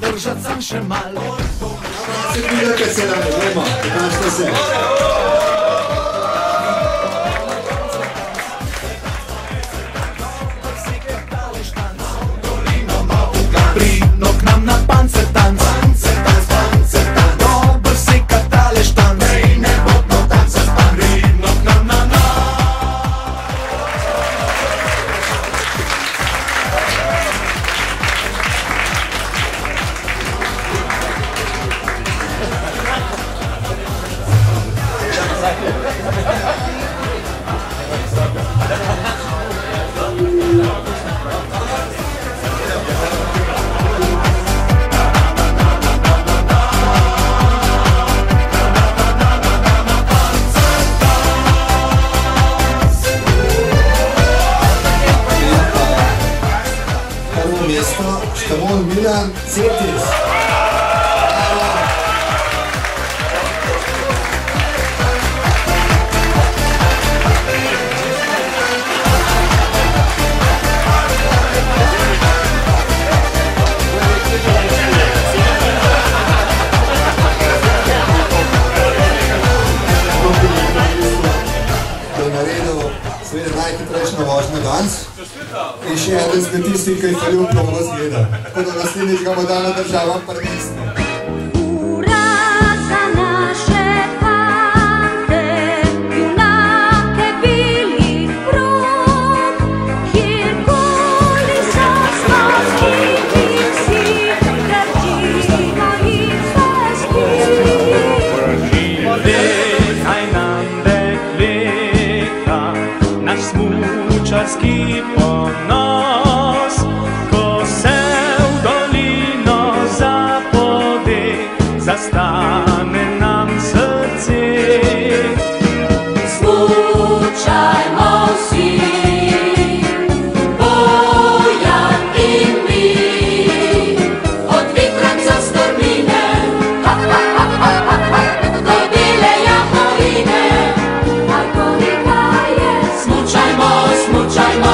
držat sam še mal. Se pridete se nam, dajmo, pokažite se. Pridno k nam na pancer tanc, dober si katale štanc, nebodno tanca span. Pridno k nam na Mesto, Štamon Milan Cetis. To je naredil seveda najhitrejšo vožnjo danes. In še eden izmed tistih, ki je falil progo zgleda. Tako da naslednjič ga bo dala država prvenstvo. Ura za naše fante, junake bilih prog, kjerkoli so sloskih si, držimo jih zlasti. Nehaj nam dekleta, naš smučarski ponos, ko se v dolino zapode, zastane nam srce. Smučajmo vsi, Bojan in mi, od vitranca strmine, do bele jamovine, Markovika je. Smučajmo, smučajmo,